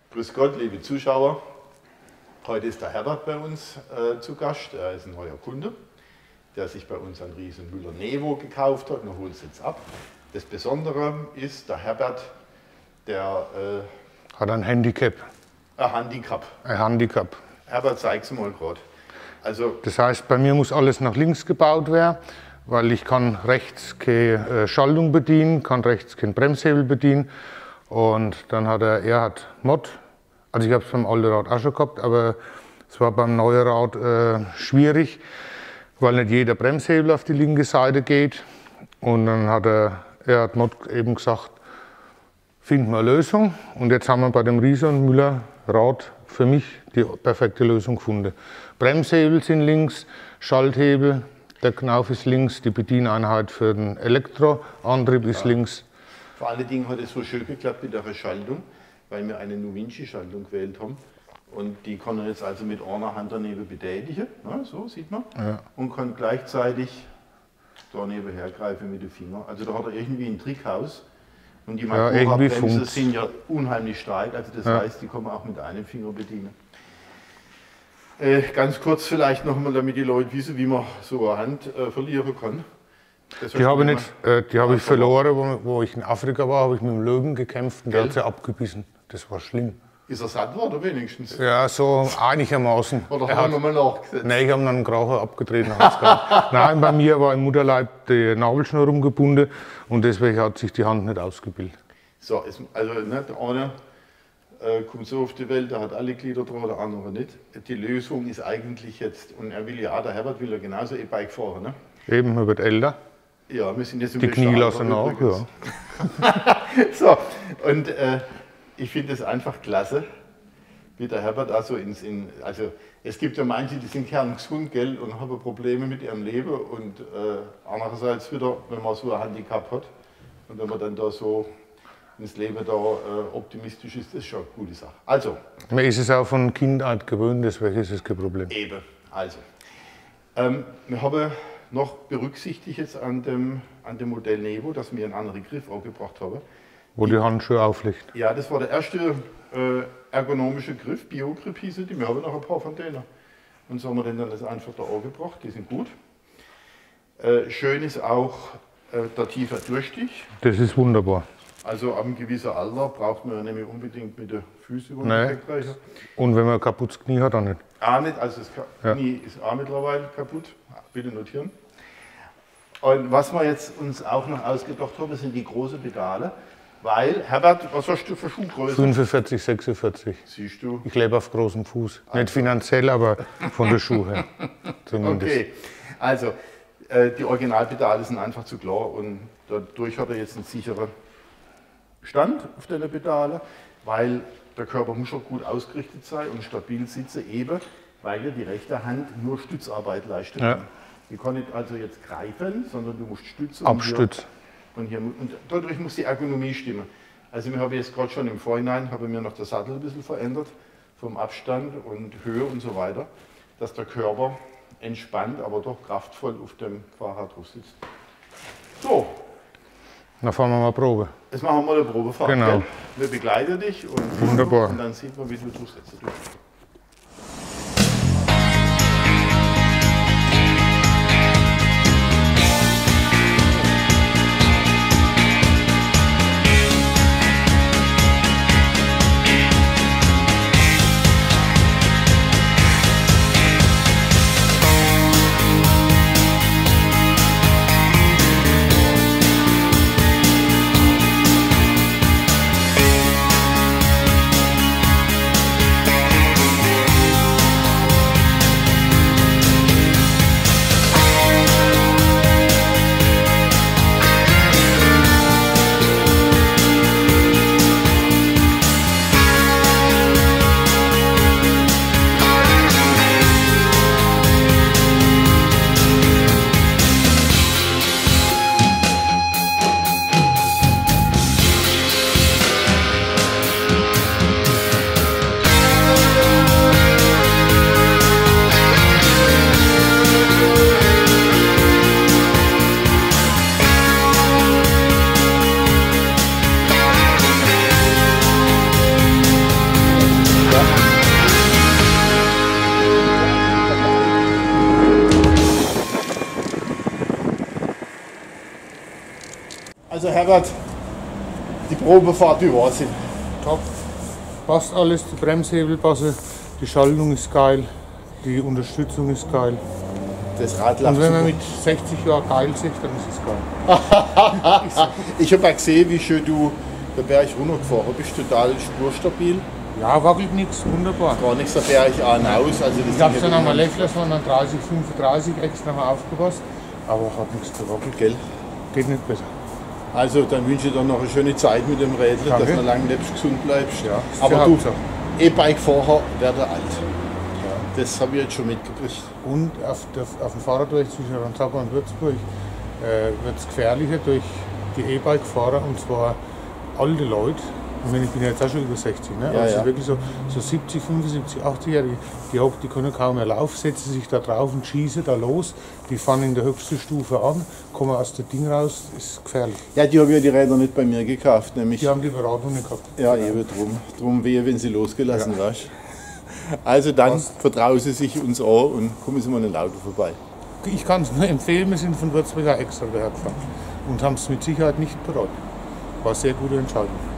Grüß Gott, liebe Zuschauer. Heute ist der Herbert bei uns zu Gast. Er ist ein neuer Kunde, der sich bei uns einen riesen Müller Nevo gekauft hat und holt es jetzt ab. Das Besondere ist, der Herbert, der hat ein Handicap. Ein Handicap. Ein Handicap. Herbert, zeig's mal gerade. Also, das heißt, bei mir muss alles nach links gebaut werden, weil ich kann rechts keine Schaltung bedienen, kann rechts keinen Bremshebel bedienen. Und dann hat er hat Mod, also ich habe es beim alten Rad auch schon gehabt, aber es war beim neuen Rad schwierig, weil nicht jeder Bremshebel auf die linke Seite geht. Und dann hat hat Mod eben gesagt, finden wir eine Lösung. Und jetzt haben wir bei dem Riese und Müller Rad für mich die perfekte Lösung gefunden. Bremshebel sind links, Schalthebel, der Knauf ist links, die Bedieneinheit für den Elektroantrieb ist links. Vor allen Dingen hat es so schön geklappt mit der Schaltung, weil wir eine Nu-Vinci-Schaltung gewählt haben. Und die kann er jetzt also mit einer Hand daneben betätigen, ja, so sieht man, ja. Und kann gleichzeitig daneben hergreifen mit dem Finger. Also da hat er irgendwie ein Trickhaus. Und die Makura-Bremsen sind ja unheimlich stark, also das heißt, die kann man auch mit einem Finger bedienen. Ganz kurz vielleicht nochmal, damit die Leute wissen, wie man so eine Hand verlieren kann. Die habe ich verloren, wo ich in Afrika war, habe ich mit dem Löwen gekämpft und der hat sie abgebissen. Das war schlimm. Ist er satt worden wenigstens? Ja, so einigermaßen. Oder haben wir nochmal nachgesetzt? Nein, ich habe dann einen Kraucher abgetreten. Nein, bei mir war im Mutterleib die Nabelschnur rumgebunden und deswegen hat sich die Hand nicht ausgebildet. So, also ne, der eine kommt so auf die Welt, der hat alle Glieder dran, der andere nicht. Die Lösung ist eigentlich jetzt, und er will ja, der Herbert will ja genauso E-Bike fahren. Ne? Eben, er wird älter. Ja, wir sind jetzt im Die Knie lassen auch, ja. So, und ich finde es einfach klasse, wie der Herbert also also es gibt ja manche, die sind kerngesund, gell, und haben Probleme mit ihrem Leben und andererseits wieder, wenn man so ein Handicap hat und wenn man dann da so ins Leben da optimistisch ist, das schon eine gute Sache. Also. Man ist es auch von Kindheit gewöhnt, deswegen ist es kein Problem. Eben, also. Wir haben noch berücksichtigt jetzt an dem Modell Nevo, dass wir einen anderen Griff auch gebracht haben. Wo die Handschuhe aufliegt. Ja, das war der erste ergonomische Griff, Bio-Grip hießen die. Wir haben noch ein paar von denen. Und so haben wir den dann einfach da angebracht, die sind gut. Schön ist auch der tiefe Durchstich. Das ist wunderbar. Also ab einem gewissen Alter braucht man ja nicht mehr unbedingt mit den Füßen über den Gepäckträger. Und wenn man ein kaputtes Knie hat, auch nicht. Auch nicht, also das Knie ist auch mittlerweile kaputt. Bitte notieren. Und was wir jetzt uns auch noch ausgedacht haben, sind die großen Pedale. Weil, Herbert, was hast du für Schuhgröße? 45, 46. Siehst du? Ich lebe auf großem Fuß. Also. Nicht finanziell, aber von der Schuhe her. Zumindest. Okay, also die Originalpedale sind einfach zu klar und dadurch hat er jetzt einen sicheren Stand auf den Pedale, weil der Körper muss schon gut ausgerichtet sein und stabil sitzen, eben weil ja die rechte Hand nur Stützarbeit leistet. Ja. Die kann nicht also jetzt greifen, sondern du musst stützen. Abstützen. Und dadurch muss die Ergonomie stimmen. Also wir haben jetzt gerade schon im Vorhinein, haben wir noch den Sattel ein bisschen verändert, vom Abstand und Höhe und so weiter, dass der Körper entspannt, aber doch kraftvoll auf dem Fahrrad drauf sitzt. So. Dann fahren wir mal Probe. Jetzt machen wir mal eine Probefahrt. Genau. Gell? Wir begleiten dich und wunderbar. Und dann sieht man, wie du durchsetzt. Also Herbert, die Probefahrt, wie war sie? Top. Passt alles, die Bremshebel passen, die Schaltung ist geil, die Unterstützung ist geil. Das Rad Und wenn man mit 60 Jahren geil sieht, dann ist es geil. Ich habe auch gesehen, wie schön du den Berg runtergefahren bist, total spurstabil. Ja, wackelt nichts, wunderbar. Gar nichts der Berg an aus. Also Ich habe dann einmal Lefflers von 30, 35 extra mal aufgepasst, aber hat nichts gewackelt. Gell? Geht nicht besser. Also dann wünsche ich dir noch eine schöne Zeit mit dem Rädler, dass du lange lebst, gesund bleibst. Ja, aber du, E-Bike-Fahrer werden alt. Das habe ich jetzt schon mitgekriegt. Und auf dem Fahrradweg zwischen Ranzacker und Würzburg wird es gefährlicher durch die E-Bike-Fahrer, und zwar alte Leute. Ich meine, ich bin ja jetzt auch schon über 60, ne? Ja, also ja. wirklich so 70, 75, 80-Jährige, die können kaum mehr laufen, setzen sich da drauf und schießen da los. Die fahren in der höchsten Stufe an, kommen aus dem Ding raus, ist gefährlich. Ja, die haben ja die Räder nicht bei mir gekauft, nämlich. Die haben die Beratung nicht gehabt. Ja, eben drum wehe, wenn sie losgelassen weißt. Also dann vertrauen sie sich uns an und kommen sie mal an den Auto vorbei. Ich kann es nur empfehlen, wir sind von Würzburg auch extra daher gefahren und haben es mit Sicherheit nicht bereut. War eine sehr gute Entscheidung.